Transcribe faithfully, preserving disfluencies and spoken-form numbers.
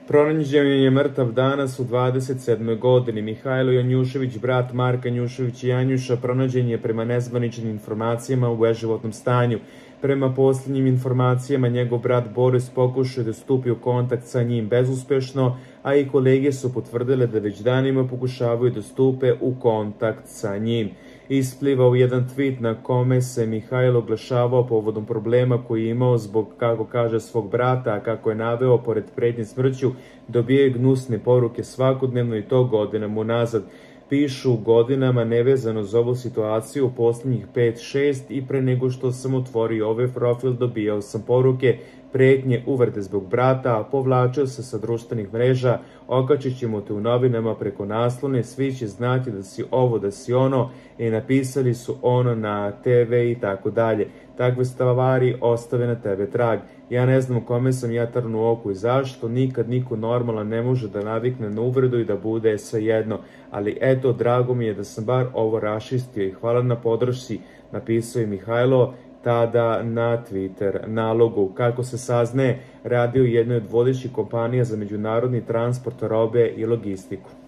Pronađen je mrtav danas u dvadeset sedmoj godini. Mihajlo Janjušević, brat Marka Janjuševića Janjuša, pronađen je prema nezvaničnim informacijama u beživotnom stanju. Prema posljednjim informacijama, njegov brat Boris pokušao da stupi u kontakt sa njim bezuspešno, a i kolege su potvrdile da već danima pokušavaju da stupe u kontakt sa njim. Isplivao jedan tweet na kome se Mihajlo oglašavao povodom problema koji je imao zbog, kako kaže, svog brata, a kako je naveo, pored pretnje smrću, dobijaju gnusne poruke svakodnevno i to godinama unazad. Pišu godinama nevezano za ovu situaciju u posljednjih pet šest i pre nego što sam otvorio ovaj profil dobijao sam poruke, pretnje, uvrede zbog brata, povlačio se sa društvenih mreža, okačit ćemo te u novinama preko naslone, svi će znati da si ovo, da si ono, i napisali su ono na te ve i tako dalje. Takve stvari ostave na tebe trag. Ja ne znam u kome sam ja trn u oku i zašto, nikad niko normalan ne može da navikne na uvredu i da bude svejedno, ali eto, drago mi je da sam bar ovo rašistio i hvala na podršci, napisao je Mihajlo tada na Twitter nalogu. Kako se saznaje, radio u jednoj od vodećih kompanija za međunarodni transport robe i logistiku.